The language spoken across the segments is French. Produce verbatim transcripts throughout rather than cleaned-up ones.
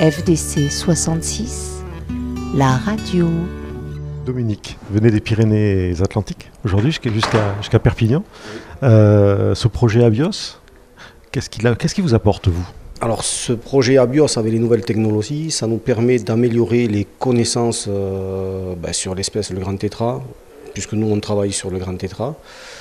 F D C soixante-six, la radio. Dominique, vous venez des Pyrénées-Atlantiques aujourd'hui jusqu'à, jusqu'à, jusqu'à Perpignan. Euh, ce projet Abios, qu'est-ce qu'il a, qu'est-ce qu'il vous apporte, vous ? Alors ce projet Abios avec les nouvelles technologies, ça nous permet d'améliorer les connaissances euh, ben, sur l'espèce le grand tétra, puisque nous on travaille sur le grand tétra,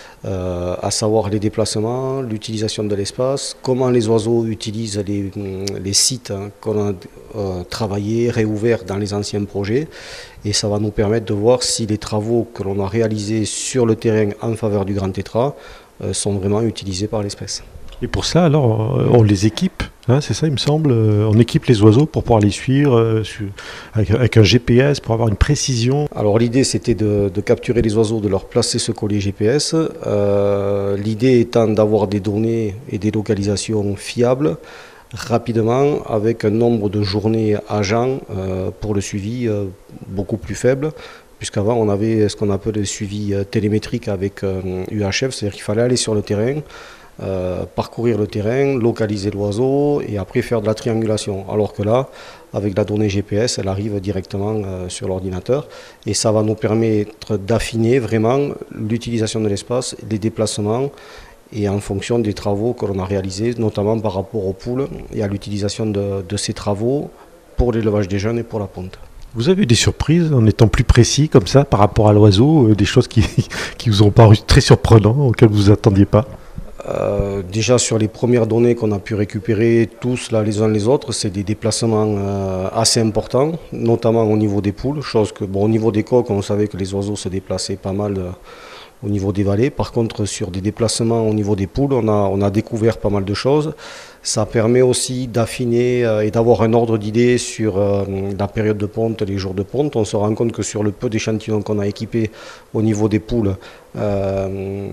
euh, à savoir les déplacements, l'utilisation de l'espace, comment les oiseaux utilisent les, les sites hein, qu'on a euh, travaillés, réouverts dans les anciens projets, et ça va nous permettre de voir si les travaux que l'on a réalisés sur le terrain en faveur du grand tétra euh, sont vraiment utilisés par l'espèce. Et pour ça, alors, on les équipe, hein, c'est ça, il me semble. On équipe les oiseaux pour pouvoir les suivre euh, sur, avec, avec un G P S, pour avoir une précision. Alors l'idée, c'était de, de capturer les oiseaux, de leur placer ce collier G P S. Euh, l'idée étant d'avoir des données et des localisations fiables, rapidement, avec un nombre de journées agents euh, pour le suivi euh, beaucoup plus faible. Puisqu'avant, on avait ce qu'on appelle le suivi télémétrique avec euh, U H F, c'est-à-dire qu'il fallait aller sur le terrain, Euh, parcourir le terrain, localiser l'oiseau et après faire de la triangulation. Alors que là, avec la donnée G P S, elle arrive directement euh, sur l'ordinateur et ça va nous permettre d'affiner vraiment l'utilisation de l'espace, les déplacements et en fonction des travaux que l'on a réalisés, notamment par rapport aux poules et à l'utilisation de, de ces travaux pour l'élevage des jeunes et pour la ponte. Vous avez eu des surprises en étant plus précis comme ça par rapport à l'oiseau, euh, des choses qui, qui vous ont paru très surprenantes, auxquelles vous ne vous attendiez pas ? Euh, déjà sur les premières données qu'on a pu récupérer tous là les uns les autres, c'est des déplacements euh, assez importants, notamment au niveau des poules, chose que bon au niveau des coqs on savait que les oiseaux se déplaçaient pas mal euh, au niveau des vallées. Par contre sur des déplacements au niveau des poules, on a, on a découvert pas mal de choses. Ça permet aussi d'affiner euh, et d'avoir un ordre d'idée sur euh, la période de ponte, les jours de ponte. On se rend compte que sur le peu d'échantillons qu'on a équipés au niveau des poules, euh,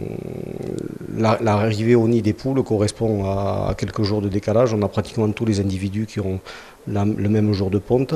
l'arrivée au nid des poules correspond à, à quelques jours de décalage. On a pratiquement tous les individus qui ont la, le même jour de ponte.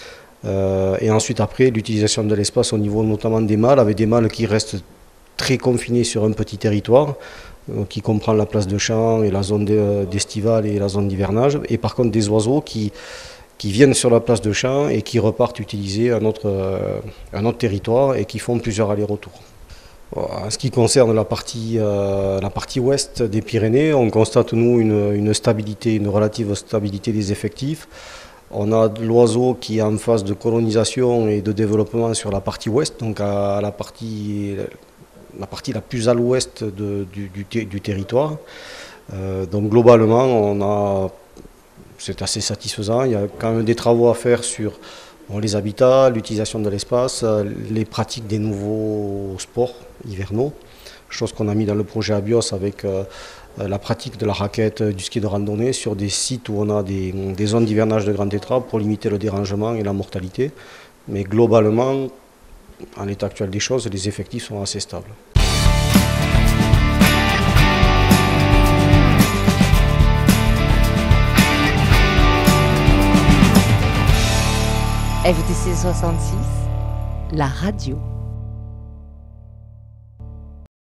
Euh, et ensuite après, l'utilisation de l'espace au niveau notamment des mâles, avec des mâles qui restent très confinés sur un petit territoire, qui comprend la place de champ et la zone d'estivale et la zone d'hivernage, et par contre des oiseaux qui, qui viennent sur la place de champ et qui repartent utiliser un autre, un autre territoire et qui font plusieurs allers-retours. En ce qui concerne la partie, euh, la partie ouest des Pyrénées, on constate nous une, une stabilité, une relative stabilité des effectifs. On a l'oiseau qui est en phase de colonisation et de développement sur la partie ouest, donc à la partie... la partie la plus à l'ouest de, du, du, du territoire. Euh, donc globalement, on a, c'est assez satisfaisant. Il y a quand même des travaux à faire sur bon, les habitats, l'utilisation de l'espace, les pratiques des nouveaux sports hivernaux, chose qu'on a mis dans le projet Abios avec euh, la pratique de la raquette, du ski de randonnée sur des sites où on a des, des zones d'hivernage de grand tétra pour limiter le dérangement et la mortalité. Mais globalement, en l'état actuel des choses, les effectifs sont assez stables. F D C soixante-six, la radio.